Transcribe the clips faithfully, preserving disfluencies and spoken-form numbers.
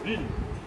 Вільно.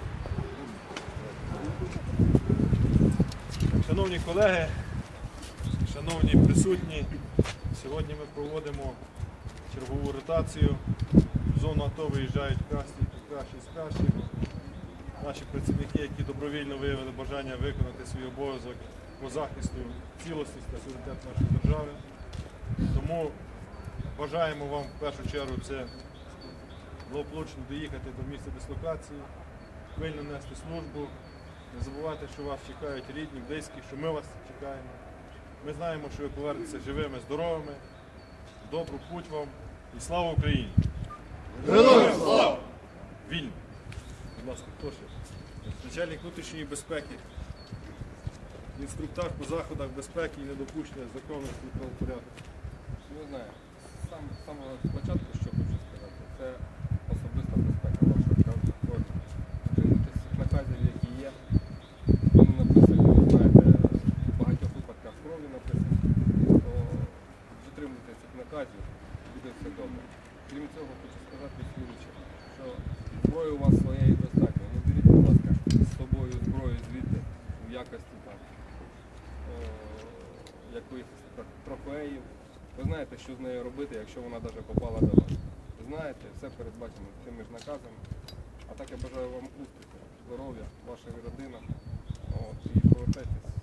Шановні колеги, шановні присутні, сьогодні ми проводимо чергову ротацію. В зону АТО виїжджають кращі з кращих. Наші працівники, які добровільно виявили бажання виконати свій обов'язок по захисту цілісності та суверенітету нашої держави. Тому бажаємо вам в першу чергу це благополучно доїхати до місця дислокації, пильно нести службу, не забувайте, що вас чекають рідні, близькі, що ми вас чекаємо. Ми знаємо, що ви повернетеся живими, здоровими. Добру путь вам і слава Україні! Героям слава! Вільно! Будь ласка, хто ще? Начальник внутрішньої безпеки, інструктор по заходах безпеки і недопущення законності і правопорядку. Не знаю, сам, з самого початку, що хочу сказати, це особиста безпека вашого кожного. Дотримуйтесь цих наказів, які є. Вони написані, ви знаєте, в багатьох випадках в крові написані, то дотримуйтесь цих наказів, буде все добре. Крім цього, хочу сказати слідче, що зброї у вас своєї достатньо. Не беріть, будь ласка, з собою зброю звідти в якості там, якихось трофеїв. Ви знаєте, що з нею робити, якщо вона навіть попала до вас. Знаєте, все передбачено цими ж наказами. А так я бажаю вам успіху, здоров'я, вашої родини. От, і повертайтесь